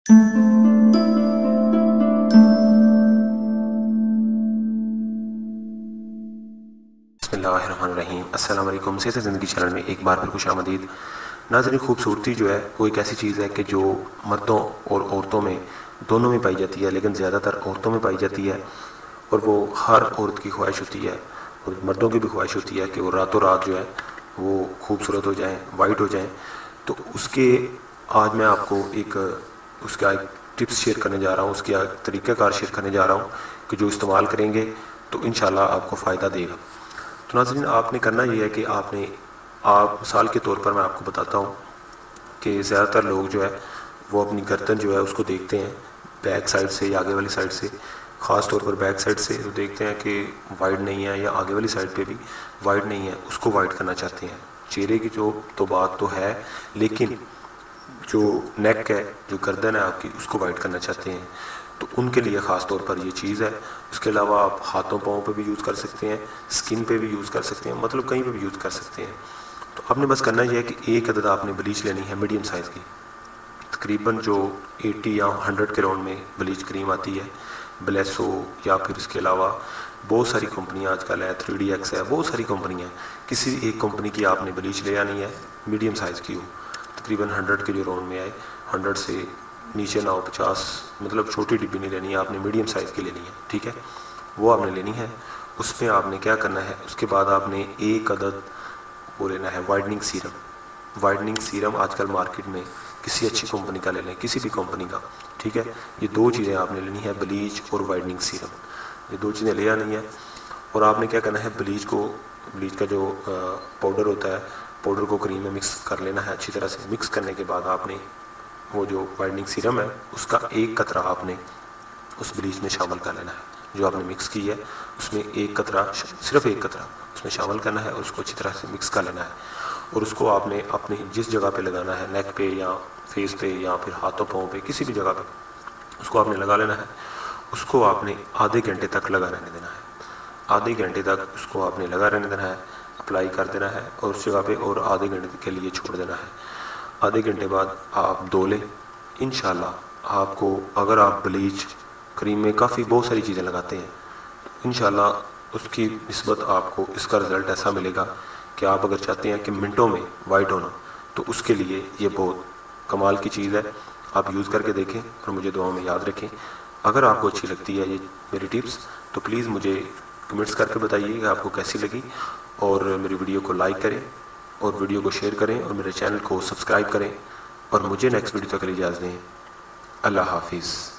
बिस्मिल्लाहिर्रहमानिर्रहीम। अस्सलाम वालेकुम। सेहत ज़िंदगी चैनल में एक बार फिर खुशामदीद। नाज़रीन, खूबसूरती जो है वो एक ऐसी चीज़ है कि जो मर्दों और औरतों में दोनों में पाई जाती है, लेकिन ज़्यादातर औरतों में पाई जाती है। और वो हर औरत की ख्वाहिश होती है और मर्दों की भी ख्वाहिश होती है कि वो रातों रात जो है वो खूबसूरत हो जाएँ, वाइट हो जाएँ। तो उसके आज मैं आपको एक उसका एक टिप्स शेयर करने जा रहा हूँ, उसका तरीक़ाकार शेयर करने जा रहा हूँ कि जो इस्तेमाल करेंगे तो इंशाल्लाह आपको फ़ायदा देगा। तो नाज़रीन, आपने करना ये है कि आप मिसाल के तौर पर मैं आपको बताता हूँ कि ज़्यादातर लोग जो है वो अपनी गर्दन जो है उसको देखते हैं बैक साइड से या आगे वाली साइड से, ख़ास तौर पर बैक साइड से तो देखते हैं कि वाइड नहीं है, या आगे वाली साइड पे भी वाइड नहीं है, उसको वाइड करना चाहते हैं। चेहरे की जो तो बात तो है, लेकिन जो नेक है, जो गर्दन है आपकी, उसको वाइड करना चाहते हैं। तो उनके लिए ख़ास तौर पर ये चीज़ है। उसके अलावा आप हाथों पाँव पे भी यूज़ कर सकते हैं, स्किन पे भी यूज़ कर सकते हैं, मतलब कहीं पे भी यूज़ कर सकते हैं। तो आपने बस करना ये है कि एक अदद आपने ब्लीच लेनी है मीडियम साइज़ की, तकरीबन जो 80 या 100 के राउंड में ब्लीच क्रीम आती है, ब्लेसो या फिर इसके अलावा बहुत सारी कंपनियाँ आजकल है, 3DX है, बहुत सारी कंपनियाँ। किसी एक कंपनी की आपने ब्लीच ले आनी है, मीडियम साइज़ की हो, तकरीबन 100 के जो राउंड में आए, 100 से नीचे ना हो, 50, मतलब छोटी डिब्बी नहीं लेनी है आपने, मीडियम साइज़ की लेनी है, ठीक है। वो आपने लेनी है। उसमें आपने क्या करना है, उसके बाद आपने एक अदद वो लेना है वाइटनिंग सीरम। वाइटनिंग सीरम आजकल मार्केट में किसी अच्छी कंपनी का ले लें, किसी भी कंपनी का, ठीक है। ये दो चीज़ें आपने लेनी है, ब्लीच और वाइटनिंग सीरम, ये दो चीज़ें ले आनी है। और आपने क्या करना है, ब्लीच का जो पाउडर होता है, पाउडर को क्रीम में मिक्स कर लेना है अच्छी तरह से। मिक्स करने के बाद आपने वो जो वाइटनिंग सीरम है उसका एक कतरा आपने उस ब्लीच में शामिल कर लेना है। जो आपने मिक्स की है उसमें एक कतरा, सिर्फ एक कतरा उसमें शामिल करना है और उसको अच्छी तरह से मिक्स कर लेना है। और उसको आपने अपनी जिस जगह पे लगाना है, नेक पे या फेस पे या फिर हाथों पाँव पे, किसी भी जगह पे उसको आपने लगा लेना है। उसको आपने आधे घंटे तक लगा रहने देना है। आधे घंटे तक उसको आपने लगा रहने देना है, अप्लाई कर देना है और उस जगह पे और आधे घंटे के लिए छोड़ देना है। आधे घंटे बाद आप धो लें। इंशाल्लाह आपको, अगर आप ब्लीच क्रीम में काफ़ी बहुत सारी चीज़ें लगाते हैं, इंशाल्लाह उसकी निस्बत आपको इसका रिज़ल्ट ऐसा मिलेगा कि आप अगर चाहते हैं कि मिनटों में वाइट होना, तो उसके लिए ये बहुत कमाल की चीज़ है। आप यूज़ करके देखें और मुझे दुआओं में याद रखें। अगर आपको अच्छी लगती है ये मेरी टिप्स, तो प्लीज़ मुझे कमेंट्स करके बताइए कि आपको कैसी लगी। और मेरी वीडियो को लाइक करें और वीडियो को शेयर करें और मेरे चैनल को सब्सक्राइब करें। और मुझे नेक्स्ट वीडियो तक के लिए इजाज़त दें। अल्लाह हाफिज़।